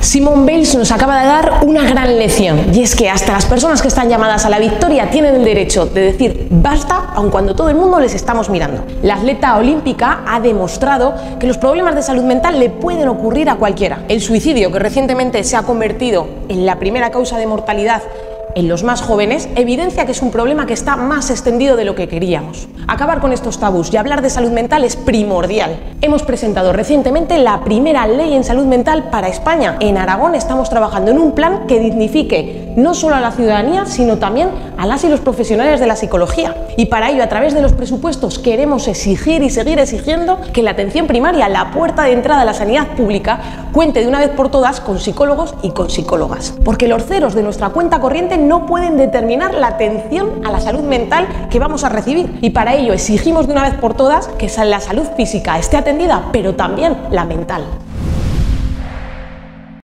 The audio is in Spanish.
Simone Biles nos acaba de dar una gran lección, y es que hasta las personas que están llamadas a la victoria tienen el derecho de decir basta, aun cuando todo el mundo les estamos mirando. La atleta olímpica ha demostrado que los problemas de salud mental le pueden ocurrir a cualquiera. El suicidio, que recientemente se ha convertido en la primera causa de mortalidad en los más jóvenes, evidencia que es un problema que está más extendido de lo que queríamos. Acabar con estos tabús y hablar de salud mental es primordial. Hemos presentado recientemente la primera ley en salud mental para España. En Aragón estamos trabajando en un plan que dignifique no solo a la ciudadanía, sino también a las y los profesionales de la psicología. Y para ello, a través de los presupuestos, queremos exigir y seguir exigiendo que la atención primaria, la puerta de entrada a la sanidad pública, cuente de una vez por todas con psicólogos y con psicólogas. Porque los ceros de nuestra cuenta corriente no pueden determinar la atención a la salud mental que vamos a recibir, y para ello exigimos de una vez por todas que la salud física esté atendida, pero también la mental.